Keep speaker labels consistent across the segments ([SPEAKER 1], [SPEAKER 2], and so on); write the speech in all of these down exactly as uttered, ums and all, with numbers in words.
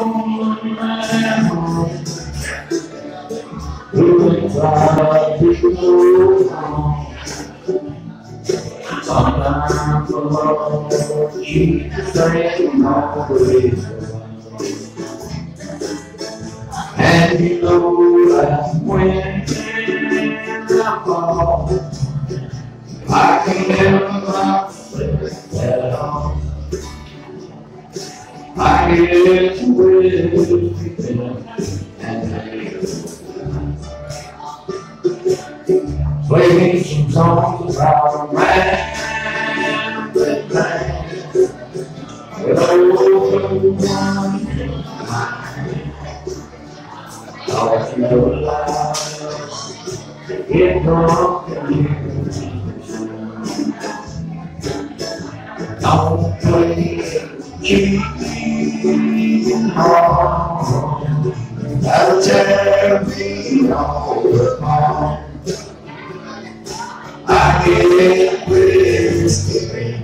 [SPEAKER 1] Sometimes the Lord keeps saying always, and you know that when I fall, I can never say at all. I get with them and they play me some songs about a man that man with old one in mind. Thought you were alive, get drunk and you don't play cheating hard. That'll tear me all apart. I get whiskey.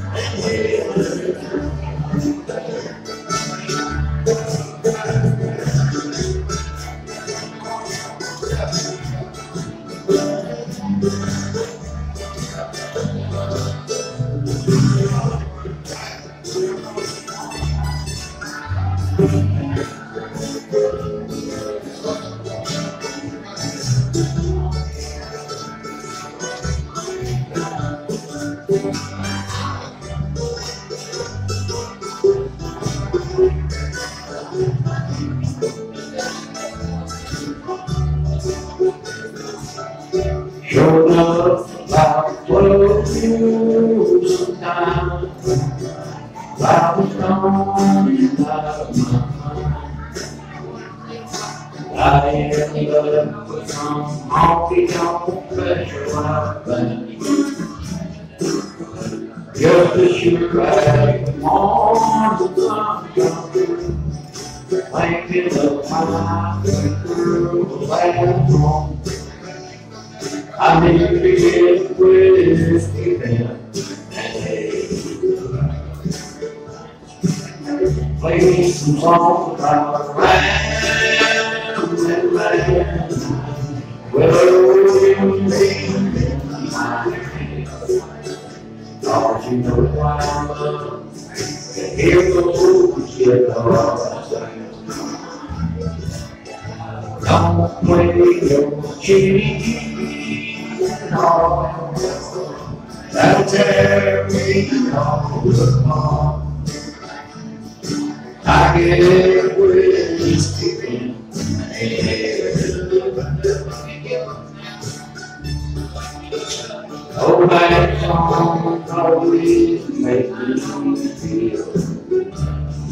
[SPEAKER 1] Showed up about twelve years time. I was gone and out of my mind. I ended up with some honky-tonk special band, just to shoot right on the sun. Thinking of my way through the last home. I need to get whiskey then and hey, play me some songs about a rambling man with a rolling in my hand. Thought you know why I love to hear those guitars sing. Don't play your cheating hard. That'll tear me all apart. I get whiskey in my head. Oh, that song always makes me feel